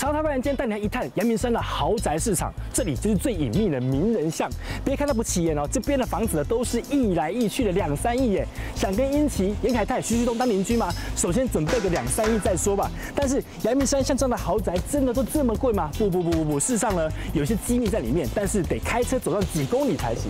长台湾人今天带你来一探阳明山的豪宅市场，这里就是最隐秘的名人巷。别看它不起眼哦，这边的房子呢都是亿来亿去的2、3亿耶。想跟英奇、严凯泰、徐旭东当邻居吗？首先准备个2、3亿再说吧。但是阳明山像这样的豪宅真的都这么贵吗？不，事实上呢有些机密在里面，但是得开车走上几公里才行。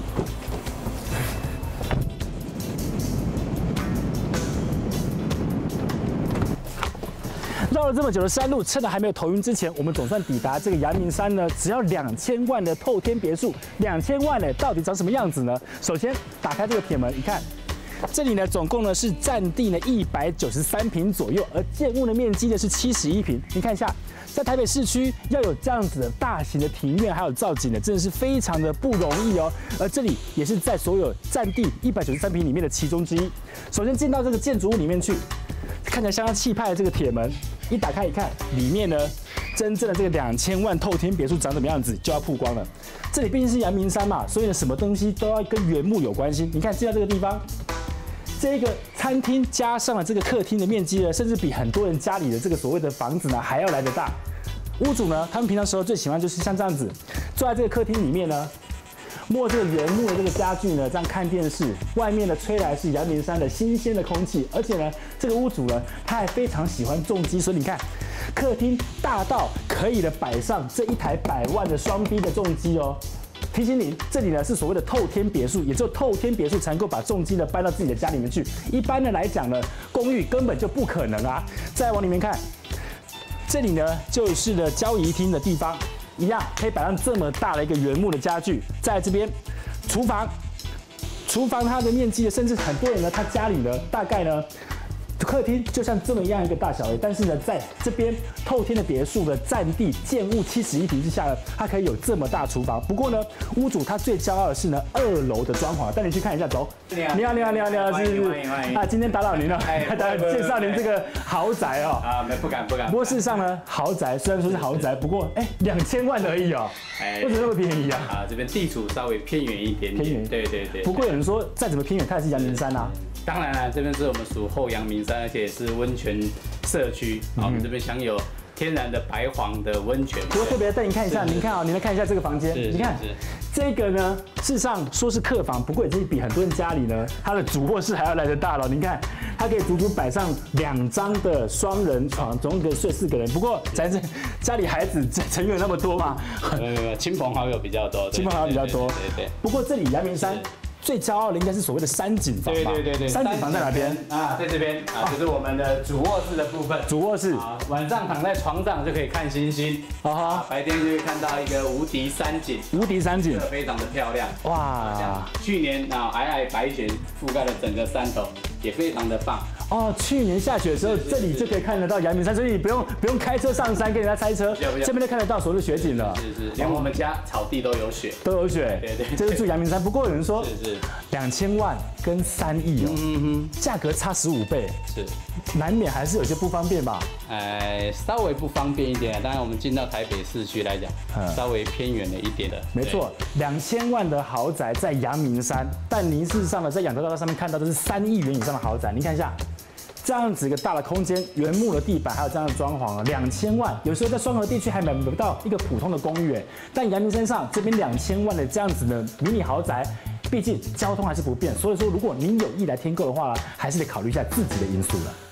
绕了这么久的山路，趁着还没有头晕之前，我们总算抵达这个阳明山呢。只要2000万的透天别墅，2000万呢，到底长什么样子呢？首先打开这个铁门，一看，这里呢总共呢是占地呢193坪左右，而建物的面积呢是71坪。你看一下，在台北市区要有这样子的大型的庭院还有造景呢，真的是非常的不容易哦。而这里也是在所有占地193坪里面的其中之一。首先进到这个建筑物里面去。 看起来相当气派的这个铁门，一打开一看，里面呢，真正的这个2000万透天别墅长什么样子就要曝光了。这里毕竟是阳明山嘛，所以呢，什么东西都要跟原木有关系。你看，进到这个地方，这个餐厅加上了这个客厅的面积呢，甚至比很多人家里的这个所谓的房子呢还要来得大。屋主呢，他们平常时候最喜欢就是像这样子，坐在这个客厅里面呢。 摸这个原木的这个家具呢，这样看电视，外面呢吹来是阳明山的新鲜的空气，而且呢，这个屋主呢，他还非常喜欢重机，所以你看，客厅大到可以呢摆上这一台100万的双 B 的重机哦。提醒您，这里呢是所谓的透天别墅，也只有透天别墅才能够把重机呢搬到自己的家里面去。一般的来讲呢，公寓根本就不可能啊。再往里面看，这里呢就是呢交易厅的地方。 一样可以摆上这么大的一个原木的家具，在这边，厨房它的面积呢，甚至很多人呢，他家里呢，大概呢，客厅就像这么样一个大小而已。但是呢，在这边透天的别墅的占地建物71坪之下呢，它可以有这么大厨房。不过呢，屋主他最骄傲的是呢，2楼的装潢，带你去看一下，走。你好，是啊，今天打扰您了，介绍您这个豪宅哦。 啊，不敢。 不过事实上呢，豪宅虽然说是豪宅，不过2000万而已哦，为什么那么便宜啊？ 啊，这边地处稍微偏远一点点。偏远，对。 不过有人说，再怎么偏远，它也是阳明山啊。 当然了，这边是我们属后阳明山，而且也是温泉社区。我们这边享有天然的白黄的温泉。 不过特别带你看一下，您看啊，您来看一下这个房间，你看这个呢，事实上说是客房，不过已经比很多人家里呢，它的主卧室还要来得大了。您看，它可以足足摆上2张的双人床，总共可以睡4个人。不过咱这家里孩子成员那么多嘛， 亲朋好友比较多， 亲朋好友比较多。对。不过这里阳明山。 最骄傲的应该是所谓的山景房吧？对。山景房在哪边？ 啊，在这边啊，就是我们的主卧室的部分。 主卧室。 啊，晚上躺在床上就可以看星星。啊，白天就会看到一个无敌山景。无敌山景。非常的漂亮。哇！去年啊，皑皑白雪覆盖了整个山头，也非常的棒。 哦，去年下雪的时候，这里就可以看得到阳明山，所以你不用开车上山跟人家塞车，这边就看得到所谓的雪景了。 是，连我们家草地都有雪，对， 这是住阳明山。不过有人说，2000万跟3亿哦，价格差15倍， 是， 难免还是有些不方便吧？ 稍微不方便一点，当然我们进到台北市区来讲，稍微偏远了一点的。 没错，2000万的豪宅在阳明山，但您事实上呢，在养德大道上面看到的是3亿元以上的豪宅，您看一下。 这样子一个大的空间，原木的地板，还有这样的装潢，2000万，有时候在双河地区还买不到一个普通的公寓，但阳明山上这边2000万的这样子的迷你豪宅，毕竟交通还是不便，所以说如果您有意来添购的话，还是得考虑一下自己的因素了。